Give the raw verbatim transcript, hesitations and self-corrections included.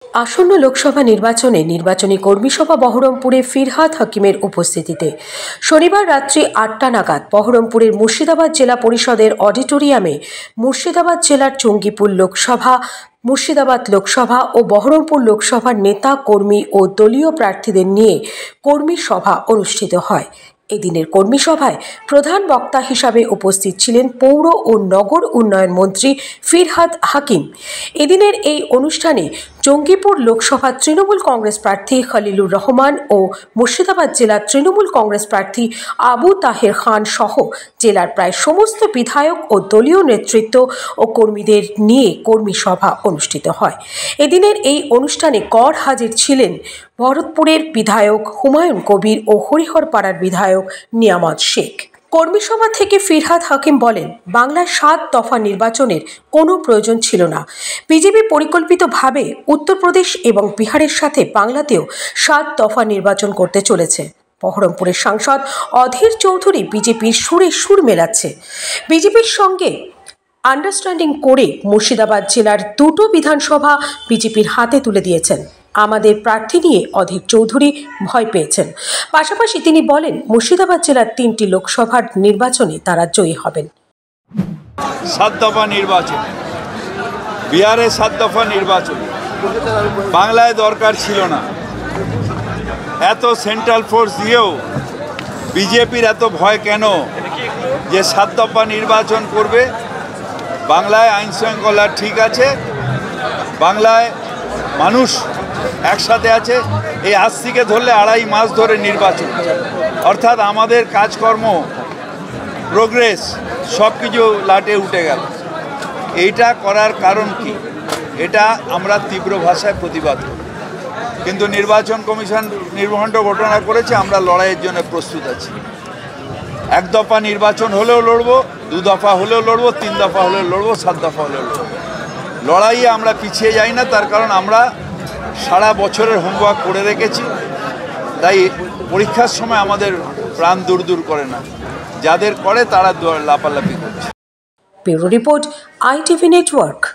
আসন্ন লোকসভা নির্বাচনে নির্বাচনী কর্মী সভা বহরমপুরে ফিরহাদ হাকিমের উপস্থিতিতে শনিবার রাত্রি আটটা নাগাদ বহরমপুরের মুর্শিদাবাদ জেলা পরিষদের অডিটোরিয়ামে মুর্শিদাবাদ জেলার চঙ্গীপুর লোকসভা, মুর্শিদাবাদ লোকসভা ও বহরমপুর লোকসভার নেতা কর্মী ও দলীয় প্রার্থীদের নিয়ে কর্মী সভা অনুষ্ঠিত হয়। এদিনের কর্মী সভায় প্রধান বক্তা হিসাবে উপস্থিত ছিলেন পৌর ও নগর উন্নয়ন মন্ত্রী ফিরহাদ হাকিম। এদিনের এই অনুষ্ঠানে জঙ্গিপুর লোকসভা তৃণমূল কংগ্রেস প্রার্থী খলিলুর রহমান ও মুর্শিদাবাদ জেলার তৃণমূল কংগ্রেস প্রার্থী আবু তাহের খান সহ জেলার প্রায় সমস্ত বিধায়ক ও দলীয় নেতৃত্ব ও কর্মীদের নিয়ে কর্মী সভা অনুষ্ঠিত হয়। এদিনের এই অনুষ্ঠানে গড় হাজির ছিলেন ভরতপুরের বিধায়ক হুমায়ুন কবির ও হরিহরপাড়ার বিধায়ক নিয়ামত শেখ। কর্মী সভা থেকে ফিরহাদ হাকিম বলেন, বাংলায় সাত দফা নির্বাচনের কোনো প্রয়োজন ছিল না। বিজেপি পরিকল্পিতভাবে উত্তরপ্রদেশ এবং বিহারের সাথে বাংলাতেও সাত দফা নির্বাচন করতে চলেছে। বহরমপুরের সাংসদ অধীর চৌধুরী বিজেপির সুরে সুর মেলাচ্ছে। বিজেপির সঙ্গে আন্ডারস্ট্যান্ডিং করে মুর্শিদাবাদ জেলার দুটো বিধানসভা বিজেপির হাতে তুলে দিয়েছেন। আমাদের প্রার্থী নিয়ে অধীর চৌধুরী ভয় পেয়েছেন। পাশাপাশি তিনি বলেন, মুর্শিদাবাদ জেলার তিনটি লোকসভার নির্বাচনে তারা জয়ী হবেন। সাত দফা নির্বাচন, বিহারে সাত দফা নির্বাচন বাংলায় দরকার ছিল না। এত সেন্ট্রাল ফোর্স দিয়েও বিজেপির এত ভয় কেন যে সাত দফা নির্বাচন করবে? বাংলায় আইন শৃঙ্খলা ঠিক আছে, বাংলায় মানুষ একসাথে আছে। এই আজ থেকে ধরলে আড়াই মাস ধরে নির্বাচন, অর্থাৎ আমাদের কাজকর্ম, প্রোগ্রেস সব কিছু লাটে উঠে গেল। এইটা করার কারণ কি? এটা আমরা তীব্র ভাষায় প্রতিবাদ করি, কিন্তু নির্বাচন কমিশন নির্ভণ্ড ঘটনা করেছে। আমরা লড়াইয়ের জন্য প্রস্তুত আছি। এক দফা নির্বাচন হলেও লড়বো, দু দফা হলেও লড়বো, তিন দফা হলেও লড়বো, সাত দফা হলেও লড়বো। লড়াইয়ে আমরা পিছিয়ে যাই না, তার কারণ আমরা সারা বছরের হোমওয়ার্ক করে রেখেছি। তাই পরীক্ষার সময় আমাদের প্রাণ দূর দূর করে না, যাদের করে তারা লাপালাপি করছে। Bureau report, ITV network.